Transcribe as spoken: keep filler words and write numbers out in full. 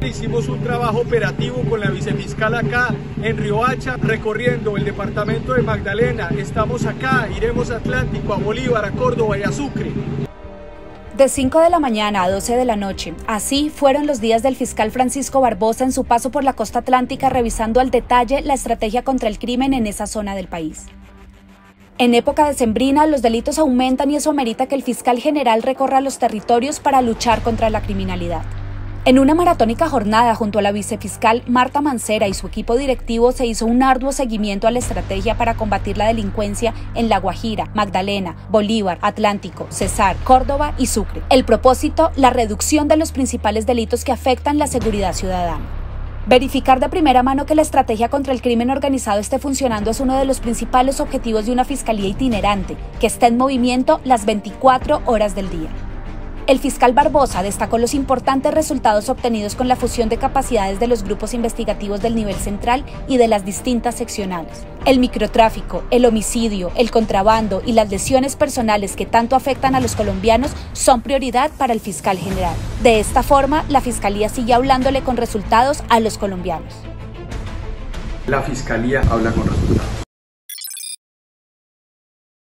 Hicimos un trabajo operativo con la vicefiscal acá en Riohacha, recorriendo el departamento de Magdalena. Estamos acá, iremos a Atlántico, a Bolívar, a Córdoba y a Sucre. De cinco de la mañana a doce de la noche, así fueron los días del fiscal Francisco Barbosa en su paso por la costa atlántica, revisando al detalle la estrategia contra el crimen en esa zona del país. En época decembrina, los delitos aumentan y eso amerita que el fiscal general recorra los territorios para luchar contra la criminalidad. En una maratónica jornada junto a la vicefiscal Marta Mancera y su equipo directivo se hizo un arduo seguimiento a la estrategia para combatir la delincuencia en La Guajira, Magdalena, Bolívar, Atlántico, Cesar, Córdoba y Sucre. El propósito, la reducción de los principales delitos que afectan la seguridad ciudadana. Verificar de primera mano que la estrategia contra el crimen organizado esté funcionando es uno de los principales objetivos de una fiscalía itinerante, que está en movimiento las veinticuatro horas del día. El fiscal Barbosa destacó los importantes resultados obtenidos con la fusión de capacidades de los grupos investigativos del nivel central y de las distintas seccionales. El microtráfico, el homicidio, el contrabando y las lesiones personales que tanto afectan a los colombianos son prioridad para el fiscal general. De esta forma, la fiscalía sigue hablándole con resultados a los colombianos. La fiscalía habla con resultados.